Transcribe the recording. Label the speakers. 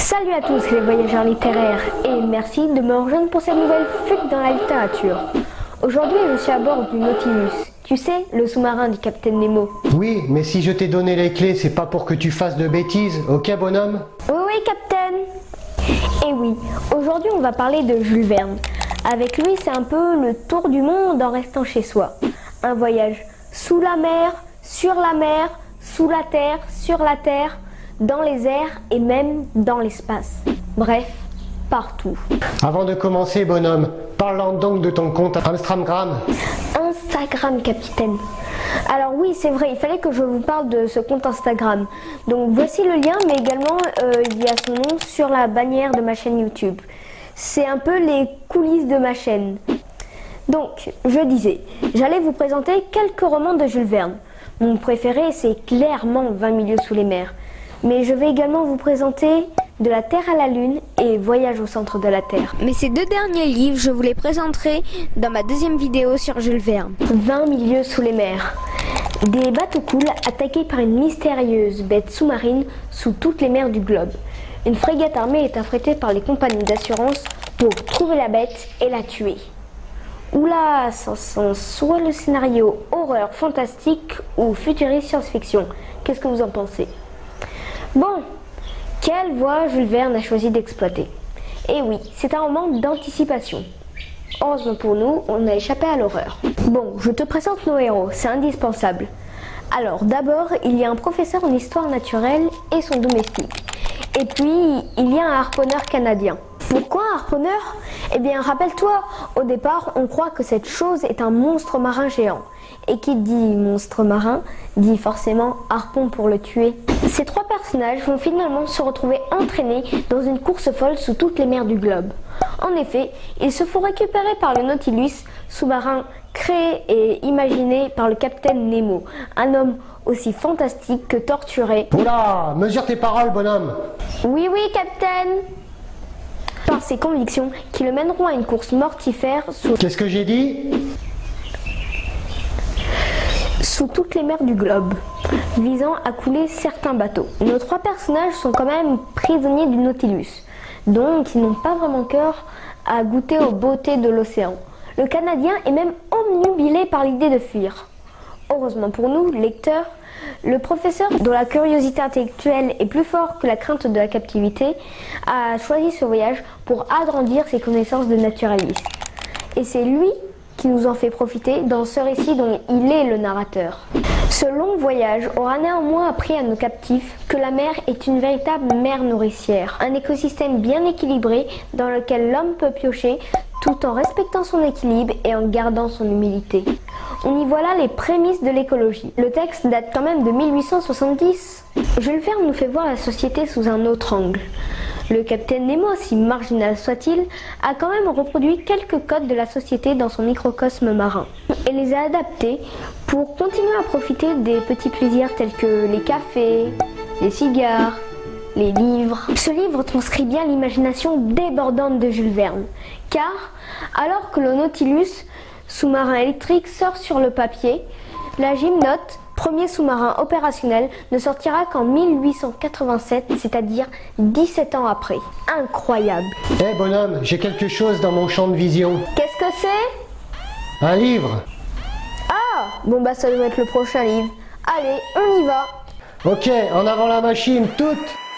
Speaker 1: Salut à tous les voyageurs littéraires et merci de me rejoindre pour cette nouvelle fuite dans la littérature. Aujourd'hui je suis à bord du Nautilus, tu sais, le sous-marin du Capitaine Nemo.
Speaker 2: Oui, mais si je t'ai donné les clés, c'est pas pour que tu fasses de bêtises, ok bonhomme?
Speaker 1: Oui, Capitaine. Et oui, aujourd'hui on va parler de Jules Verne. Avec lui c'est un peu le tour du monde en restant chez soi. Un voyage sous la mer, sur la mer, sous la terre, sur la terre, dans les airs et même dans l'espace. Bref, partout.
Speaker 2: Avant de commencer bonhomme, parlons donc de ton compte Instagram.
Speaker 1: Instagram, capitaine. Alors oui, c'est vrai, il fallait que je vous parle de ce compte Instagram. Donc voici le lien, mais également il y a son nom sur la bannière de ma chaîne YouTube. C'est un peu les coulisses de ma chaîne. Donc, je disais, j'allais vous présenter quelques romans de Jules Verne. Mon préféré, c'est clairement 20 milieux sous les mers. Mais je vais également vous présenter De la Terre à la Lune et Voyage au centre de la Terre. Mais ces deux derniers livres, je vous les présenterai dans ma deuxième vidéo sur Jules Verne. 20 milieux sous les mers. Des bateaux coulent attaqués par une mystérieuse bête sous-marine sous toutes les mers du globe. Une frégate armée est affrétée par les compagnies d'assurance pour trouver la bête et la tuer. Oula, ça sent soit le scénario horreur fantastique ou futuriste science-fiction. Qu'est-ce que vous en pensez? Bon, quelle voie Jules Verne a choisi d'exploiter? Eh oui, c'est un roman d'anticipation. Heureusement pour nous, on a échappé à l'horreur. Bon, je te présente nos héros, c'est indispensable. Alors, d'abord, il y a un professeur en histoire naturelle et son domestique. Et puis, il y a un harponneur canadien. Pourquoi un harponneur? Eh bien, rappelle-toi, au départ, on croit que cette chose est un monstre marin géant. Et qui dit monstre marin, dit forcément harpon pour le tuer. Ces trois personnages vont finalement se retrouver entraînés dans une course folle sous toutes les mers du globe. En effet, ils se font récupérer par le Nautilus, sous-marin créé et imaginé par le Capitaine Nemo, un homme aussi fantastique que torturé.
Speaker 2: Oula, mesure tes paroles bonhomme.
Speaker 1: Oui, Capitaine. Par ses convictions qui le mèneront à une course mortifère
Speaker 2: Qu'est-ce que j'ai dit?
Speaker 1: Sous toutes les mers du globe, visant à couler certains bateaux. Nos trois personnages sont quand même prisonniers du Nautilus, donc ils n'ont pas vraiment cœur à goûter aux beautés de l'océan. Le Canadien est même omnubilé par l'idée de fuir. Heureusement pour nous, lecteurs, le professeur, dont la curiosité intellectuelle est plus forte que la crainte de la captivité, a choisi ce voyage pour agrandir ses connaissances de naturaliste. Et c'est lui qui nous en fait profiter dans ce récit dont il est le narrateur. Ce long voyage aura néanmoins appris à nos captifs que la mer est une véritable mer nourricière, un écosystème bien équilibré dans lequel l'homme peut piocher tout en respectant son équilibre et en gardant son humilité. On y voit là les prémices de l'écologie. Le texte date quand même de 1870. Jules Verne nous fait voir la société sous un autre angle. Le Capitaine Nemo, si marginal soit-il, a quand même reproduit quelques codes de la société dans son microcosme marin et les a adaptés pour continuer à profiter des petits plaisirs tels que les cafés, les cigares, les livres. Ce livre transcrit bien l'imagination débordante de Jules Verne, car alors que le Nautilus, sous-marin électrique, sort sur le papier, la Gymnote, premier sous-marin opérationnel, ne sortira qu'en 1887, c'est-à-dire 17 ans après. Incroyable!
Speaker 2: Eh bonhomme, j'ai quelque chose dans mon champ de vision.
Speaker 1: Qu'est-ce que c'est?
Speaker 2: Un livre.
Speaker 1: Ah! Bon bah ça doit être le prochain livre. Allez, on y va!
Speaker 2: Ok, en avant la machine, toute.